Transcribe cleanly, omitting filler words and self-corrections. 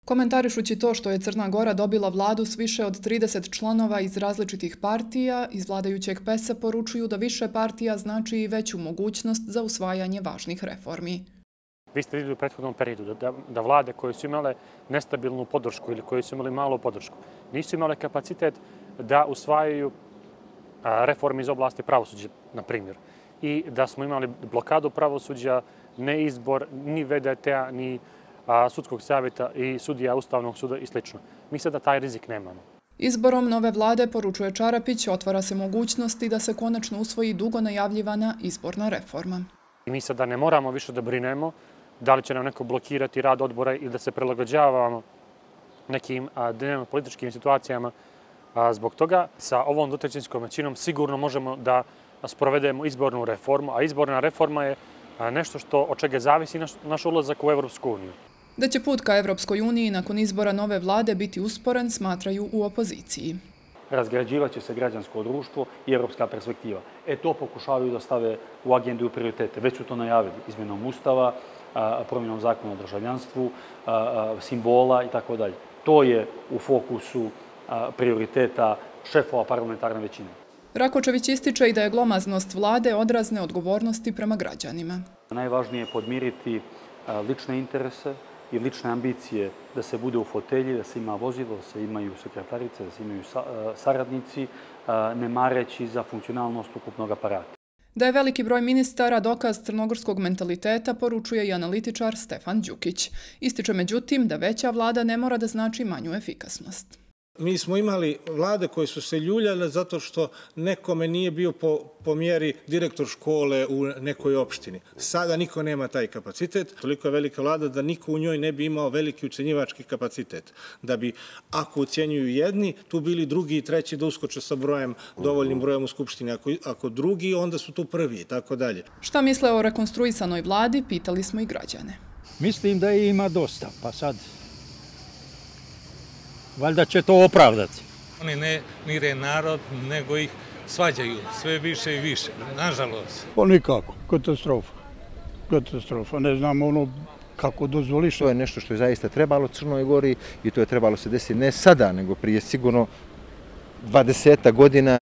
Komentarišući to što je Crna Gora dobila vladu s više od 30 članova iz različitih partija, iz vladajućeg PES-a poručuju da više partija znači i veću mogućnost za usvajanje važnih reformi. Vi ste vidjeli u prethodnom periodu da vlade koje su imale nestabilnu podršku ili koje su imali malu podršku, nisu imale kapacitet da usvajaju reforme iz oblasti pravosuđa, na primjer. I da smo imali blokadu pravosuđa, ne izbor ni VDT-a, ni sudskog savjeta i sudija Ustavnog suda i sl. Mi sada taj rizik nemamo. Izborom nove vlade, poručuje Čarapić, otvara se mogućnosti da se konačno usvoji dugo najavljivana izborna reforma. Mi sada ne moramo više da brinemo da li će nam neko blokirati rad odbora ili da se prilagođavamo nekim dnevno političkim situacijama. Zbog toga sa ovom dvotrećinskom većinom sigurno možemo da sprovedemo izbornu reformu, a izborna reforma je nešto od čega zavisi naš ulazak u Evropsku uniju. Da će put ka Evropskoj uniji nakon izbora nove vlade biti usporen, smatraju u opoziciji. Razgrađivaće se građansko društvo i evropska perspektiva. To pokušavaju da stave u agendu i prioritete. Već su to najavili izmjenom Ustava, promjenom zakona o državljanstvu, simbola itd. To je u fokusu prioriteta šefova parlamentarne većine. Rakočević ističe i da je glomaznost vlade odraz neodgovornosti prema građanima. Najvažnije je podmiriti lične interese i lične ambicije da se bude u fotelji, da se ima vozilo, da se imaju sekretarice, da se imaju saradnici, ne mareći za funkcionalnost ukupnog aparata. Da je veliki broj ministara dokaz crnogorskog mentaliteta, poručuje i analitičar Stefan Đukić. Ističe međutim da veća vlada ne mora da znači manju efikasnost. Mi smo imali vlade koje su se ljuljale zato što nekome nije bio po mjeri direktor škole u nekoj opštini. Sada niko nema taj kapacitet. Toliko je velika vlada da niko u njoj ne bi imao veliki ucenjivački kapacitet. Da bi, ako ucenjuju jedni, tu bili drugi i treći da uskoče sa dovoljnim brojem u Skupštini. Ako drugi, onda su tu prvi i tako dalje. Šta misle o rekonstruisanoj vladi, pitali smo i građane. Mislim da ima dosta, pa sad valjda će to opravdati. Oni ne mire narod, nego ih svađaju sve više i više, nažalost. Pa nikako, katastrofa. Katastrofa, ne znam kako dozvoliš. To je nešto što je zaista trebalo Crnoj Gori i to je trebalo se desiti ne sada, nego prije sigurno 20 godina.